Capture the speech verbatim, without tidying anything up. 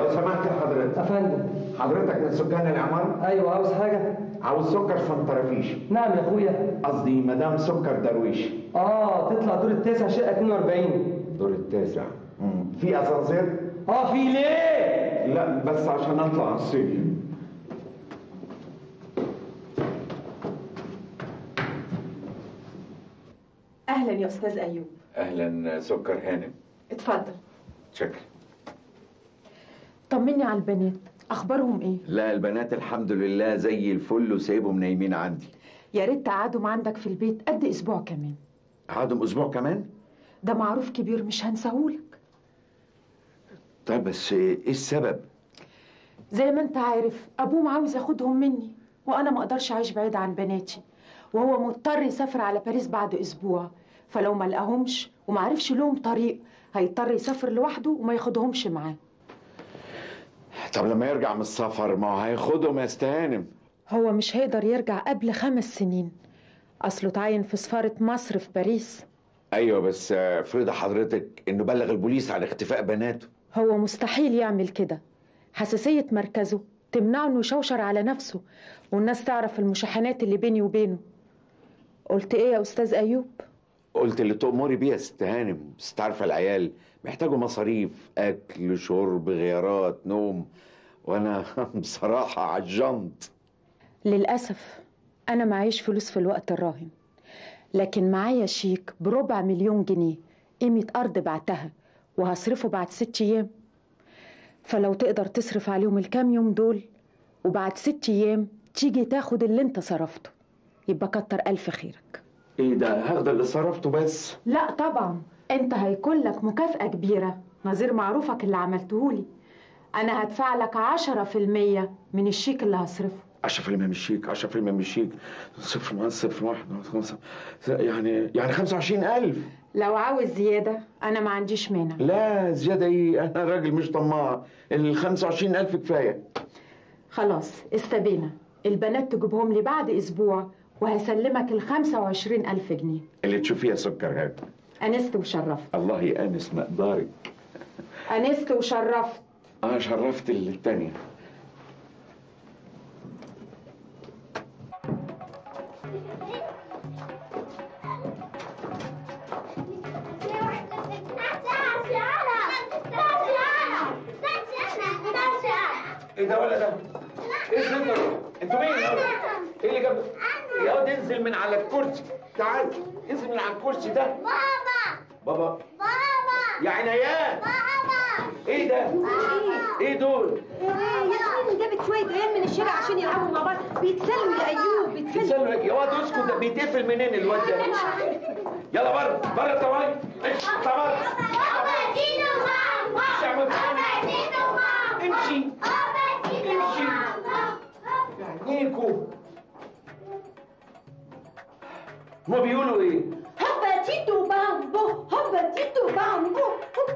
لو سمحت يا حضرتك. افندم. حضرتك من سكان العمارة؟ ايوه، عاوز حاجة؟ عاوز سكر سنترفيش. نعم يا اخويا. قصدي مدام سكر درويش. اه، تطلع دور التاسع شقة اتنين وأربعين. دور التاسع. امم في اسانسير؟ اه، في ليه؟ لا بس عشان اطلع على السلم. اهلا يا استاذ ايوب. اهلا سكر هانم. اتفضل. شكرا. طمني على البنات، اخبارهم ايه؟ لا البنات الحمد لله زي الفل وسايبهم نايمين عندي. يا ريت تقعدهم عندك في البيت قد اسبوع كمان. قعدهم اسبوع كمان؟ ده معروف كبير مش هنساهولك. طيب بس ايه السبب؟ زي ما انت عارف ابوهم عاوز ياخدهم مني، وانا ما اقدرش اعيش بعيد عن بناتي، وهو مضطر يسافر على باريس بعد اسبوع، فلو ما لقاهمش وما عرفش لهم طريق هيضطر يسافر لوحده وما ياخدهمش معاه. طب لما يرجع من السفر ما هو هياخدهم يا استهانم. هو مش هيقدر يرجع قبل خمس سنين، اصله اتعين في سفارة مصر في باريس. ايوه بس فرض حضرتك انه بلغ البوليس عن اختفاء بناته. هو مستحيل يعمل كده، حساسية مركزه تمنعه انه يشوشر على نفسه والناس تعرف المشاحنات اللي بيني وبينه. قلت ايه يا استاذ ايوب؟ قلت اللي تأمري بيه يا ست هانم، بس تعرفه العيال محتاجوا مصاريف، اكل شرب غيارات نوم، وانا بصراحه عجنت. للاسف انا معيش فلوس في الوقت الراهن، لكن معايا شيك بربع مليون جنيه قيمة ارض بعتها وهصرفه بعد ست ايام، فلو تقدر تصرف عليهم الكام يوم دول وبعد ست ايام تيجي تاخد اللي انت صرفته يبقى كتر الف خيرك. ايه ده؟ هاخد اللي صرفته بس؟ لا طبعا، انت هيكون لك مكافأة كبيرة نظير معروفك اللي عملتهولي. انا هدفع لك عشرة في المية من الشيك اللي هصرفه. عشرة في المية من الشيك؟ عشرة في المية من الشيك؟ صفر ناقص صفر واحد خمسة، يعني يعني خمسة وعشرين ألف. لو عاوز زيادة أنا ما عنديش مانع. لا زيادة إيه؟ أنا راجل مش طماع، ال خمسة وعشرين ألف كفاية. خلاص استبينا، البنات تجيبهم لي بعد أسبوع وهسلمك ال خمسة وعشرين ألف جنيه. اللي تشوفيها سكر هات. أنست وشرفت. الله يأنس مقدارك. أنست وشرفت. أنا شرفت التانية. ايه ده ولا ده؟ ايه الزفر؟ انتوا مين؟ ايه اللي جاب؟ يا واد انزل من على الكرسي، تعال انزل من على الكرسي ده. بابا بابا بابا يا عنايات. بابا ايه ده؟ ايه دول؟ ياسمين جابت شويه عيال من الشارع عشان يلعبوا مع بعض، بيتسلوا يا ايوب بيتسلوا. بيتسلوا يا واد اسكت، ده بيتقفل منين الواد ده؟ يلا بره بره طوالي، اطلع بره. بابا دينو ماما بابا دينو ماما امشي بابا دينو ماما. عينيكوا هما بيقولوا ايه؟ هبا تيتو بامبو هبا تيتو بامبو.